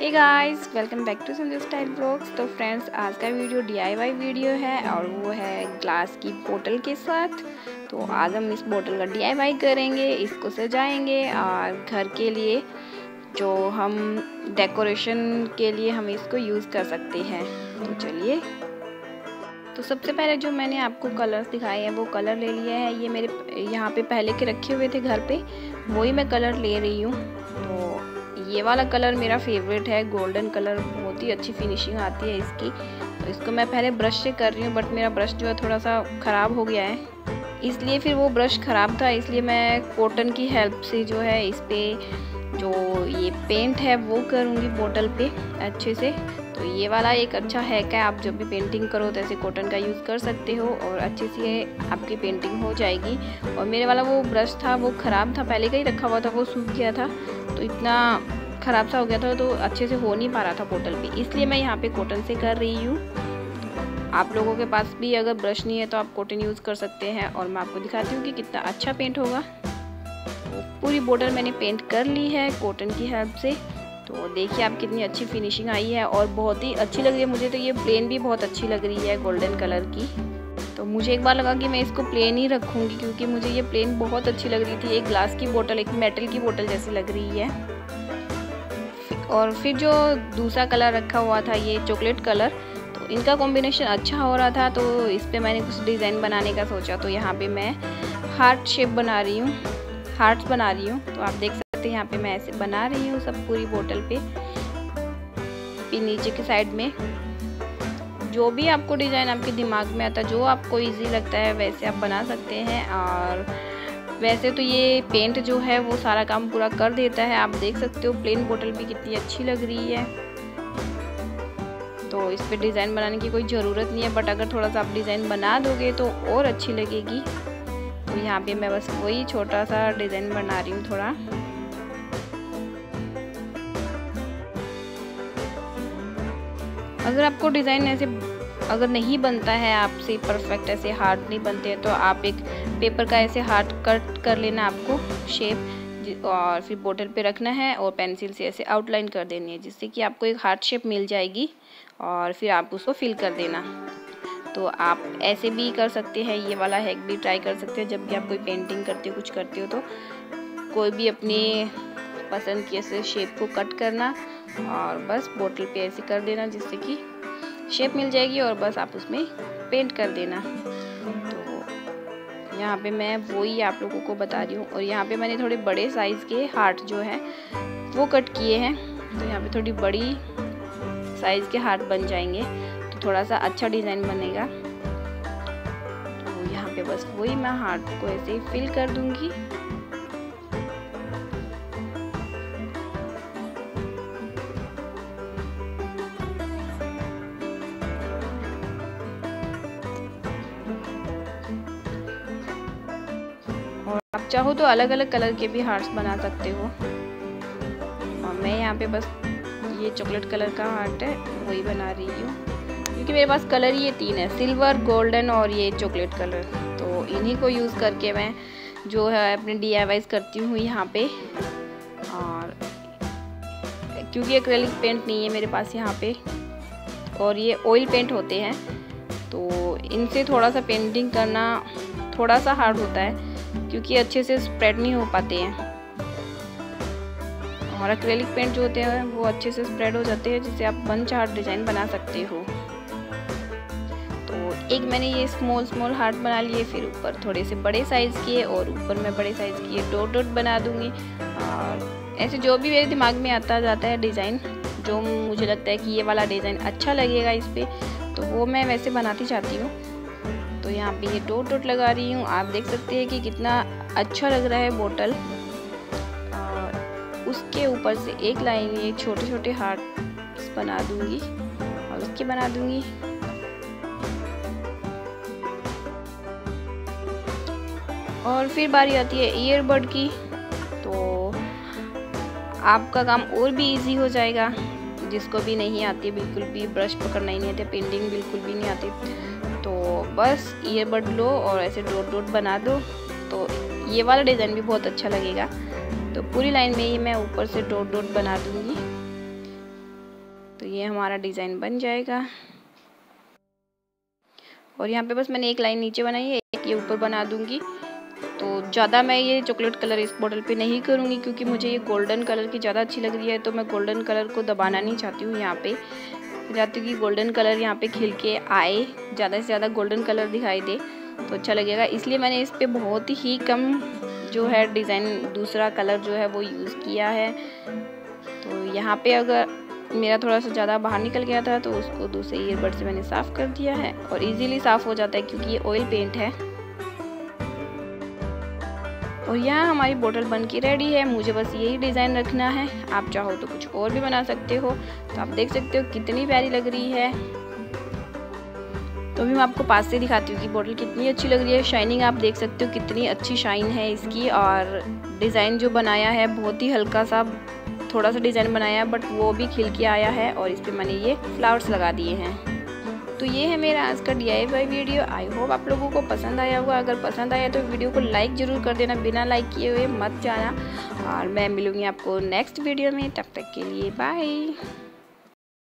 Hey guys, welcome back to Sanju style vlogs. तो friends, आज का वीडियो DIY वीडियो है और वो है ग्लास की बोतल के साथ। तो आज हम इस बोतल का DIY करेंगे, इसको सजाएंगे और घर के लिए जो हम डेकोरेशन के लिए हम इसको यूज़ कर सकते हैं। तो चलिए, तो सबसे पहले जो मैंने आपको कलर्स दिखाए हैं वो कलर ले लिया है। ये मेरे यहाँ पे पहले के रखे हुए थे घर पे, वही मैं कलर ले रही हूँ। तो ये वाला कलर मेरा फेवरेट है, गोल्डन कलर, बहुत ही अच्छी फिनिशिंग आती है इसकी। तो इसको मैं पहले ब्रश से कर रही हूँ, बट मेरा ब्रश जो है थोड़ा सा ख़राब हो गया है, इसलिए फिर वो ब्रश ख़राब था, इसलिए मैं कॉटन की हेल्प से जो है इस पर जो ये पेंट है वो करूँगी बोतल पे अच्छे से। तो ये वाला एक अच्छा हैक है, आप जब भी पेंटिंग करो तो ऐसे कॉटन का यूज़ कर सकते हो और अच्छे से आपकी पेंटिंग हो जाएगी। और मेरे वाला वो ब्रश था वो ख़राब था, पहले का ही रखा हुआ था, वो सूख गया था, तो इतना ख़राब सा हो गया था, तो अच्छे से हो नहीं पा रहा था बोतल पे, इसलिए मैं यहाँ पे कॉटन से कर रही हूँ। आप लोगों के पास भी अगर ब्रश नहीं है तो आप कॉटन यूज़ कर सकते हैं। और मैं आपको दिखाती हूँ कि कितना अच्छा पेंट होगा। पूरी बोतल मैंने पेंट कर ली है कॉटन की हेल्प से। तो देखिए आप कितनी अच्छी फिनिशिंग आई है और बहुत ही अच्छी लग रही है मुझे। तो ये प्लेन भी बहुत अच्छी लग रही है गोल्डन कलर की। तो मुझे एक बार लगा कि मैं इसको प्लेन ही रखूँगी, क्योंकि मुझे ये प्लेन बहुत अच्छी लग रही थी। एक ग्लास की बोतल, एक मेटल की बोतल जैसी लग रही है। और फिर जो दूसरा कलर रखा हुआ था ये चॉकलेट कलर, तो इनका कॉम्बिनेशन अच्छा हो रहा था, तो इस पर मैंने कुछ डिज़ाइन बनाने का सोचा। तो यहाँ पे मैं हार्ट शेप बना रही हूँ, हार्ट्स बना रही हूँ। तो आप देख सकते हैं यहाँ पे मैं ऐसे बना रही हूँ सब पूरी बोतल पे। फिर नीचे की साइड में जो भी आपको डिज़ाइन आपके दिमाग में आता है, जो आपको इजी लगता है वैसे आप बना सकते हैं। और वैसे तो ये पेंट जो है वो सारा काम पूरा कर देता है। आप देख सकते हो प्लेन बोतल भी कितनी अच्छी लग रही है। तो इस पे डिज़ाइन बनाने की कोई ज़रूरत नहीं है, बट अगर थोड़ा सा आप डिज़ाइन बना दोगे तो और अच्छी लगेगी। तो यहाँ पे मैं बस वही छोटा सा डिज़ाइन बना रही हूँ थोड़ा। अगर आपको डिज़ाइन ऐसे अगर नहीं बनता है आपसे परफेक्ट, ऐसे हार्ट नहीं बनते हैं, तो आप एक पेपर का ऐसे हार्ट कट कर लेना आपको शेप, और फिर बोतल पे रखना है और पेंसिल से ऐसे आउटलाइन कर देनी है, जिससे कि आपको एक हार्ट शेप मिल जाएगी। और फिर आप उसको फिल कर देना। तो आप ऐसे भी कर सकते हैं, ये वाला हैक भी ट्राई कर सकते हैं। जब भी आप कोई पेंटिंग करते हो, कुछ करते हो, तो कोई भी अपनी पसंद की ऐसे शेप को कट करना और बस बोतल पे ऐसे कर देना, जिससे कि शेप मिल जाएगी और बस आप उसमें पेंट कर देना। तो यहाँ पे मैं वही आप लोगों को बता रही हूँ। और यहाँ पे मैंने थोड़े बड़े साइज़ के हार्ट जो है वो कट किए हैं। तो यहाँ पे थोड़ी बड़ी साइज़ के हार्ट बन जाएंगे, तो थोड़ा सा अच्छा डिज़ाइन बनेगा। तो यहाँ पे बस वही मैं हार्ट को ऐसे फिल कर दूँगी। और आप चाहो तो अलग अलग कलर के भी हार्ट्स बना सकते हो। और मैं यहाँ पे बस ये चॉकलेट कलर का हार्ट है वही बना रही हूँ, क्योंकि मेरे पास कलर ये 3 है, सिल्वर, गोल्डन और ये चॉकलेट कलर। तो इन्हीं को यूज़ करके मैं जो है अपने DIYs करती हूँ यहाँ पे। और क्योंकि एक्रेलिक पेंट नहीं है मेरे पास यहाँ पे, और ये ऑयल पेंट होते हैं, तो इनसे थोड़ा सा पेंटिंग करना थोड़ा सा हार्ड होता है, क्योंकि अच्छे से स्प्रेड नहीं हो पाते हैं। और एक्रेलिक पेंट जो होते हैं वो अच्छे से स्प्रेड हो जाते हैं, जिससे आप मनचाहा डिज़ाइन बना सकते हो। तो एक मैंने ये स्मॉल हार्ट बना लिए, फिर ऊपर थोड़े से बड़े साइज़ किए और ऊपर मैं बड़े साइज़ किए डॉट डॉट बना दूँगी। और ऐसे जो भी मेरे दिमाग में आता जाता है डिज़ाइन, जो मुझे लगता है कि ये वाला डिज़ाइन अच्छा लगेगा इस पर, तो वो मैं वैसे बनाती जाती हूँ। तो यहाँ पे ये डॉट डॉट लगा रही हूँ। आप देख सकते हैं कि कितना अच्छा लग रहा है बोतल। और उसके ऊपर से एक लाइन ये छोटे छोटे हार्ट्स बना दूँगी और उसके बना दूँगी। और फिर बारी आती है ईयरबड की, तो आपका काम और भी इजी हो जाएगा। जिसको भी नहीं आती बिल्कुल भी, ब्रश पकड़ना ही नहीं आता, पेंटिंग बिल्कुल भी नहीं आती, तो बस ईयरबड लो और ऐसे डॉट डॉट बना दो। तो ये वाला डिज़ाइन भी बहुत अच्छा लगेगा। तो पूरी लाइन में ही मैं ऊपर से डॉट डॉट बना दूँगी। तो ये हमारा डिज़ाइन बन जाएगा। और यहाँ पे बस मैंने एक लाइन नीचे बनाई है, एक ये ऊपर बना दूँगी। तो ज़्यादा मैं ये चॉकलेट कलर इस बॉटल पे नहीं करूँगी क्योंकि मुझे ये गोल्डन कलर की ज़्यादा अच्छी लग रही है। तो मैं गोल्डन कलर को दबाना नहीं चाहती हूँ। यहाँ पे चाहती हूँ कि गोल्डन कलर यहाँ पे खिल के आए, ज़्यादा से ज़्यादा गोल्डन कलर दिखाई दे तो अच्छा लगेगा। इसलिए मैंने इस पर बहुत ही कम जो है डिज़ाइन दूसरा कलर जो है वो यूज़ किया है। तो यहाँ पे अगर मेरा थोड़ा सा ज़्यादा बाहर निकल गया था तो उसको दूसरे ईयरबड से मैंने साफ़ कर दिया है और इजीली साफ़ हो जाता है क्योंकि ये ऑयल पेंट है। और यहाँ हमारी बोतल बन के रेडी है। मुझे बस यही डिज़ाइन रखना है, आप चाहो तो कुछ और भी बना सकते हो। तो आप देख सकते हो कितनी प्यारी लग रही है। तो भी मैं आपको पास से दिखाती हूँ कि बोतल कितनी अच्छी लग रही है। शाइनिंग आप देख सकते हो कितनी अच्छी शाइन है इसकी। और डिज़ाइन जो बनाया है बहुत ही हल्का सा थोड़ा सा डिज़ाइन बनाया है बट वो भी खिल के आया है और इस पर मैंने ये फ्लावर्स लगा दिए हैं। तो ये है मेरा आज का DIY वीडियो। आई होप आप लोगों को पसंद आया होगा। अगर पसंद आया तो वीडियो को लाइक ज़रूर कर देना, बिना लाइक किए हुए मत जाना। और मैं मिलूँगी आपको नेक्स्ट वीडियो में, तब तक के लिए बाय।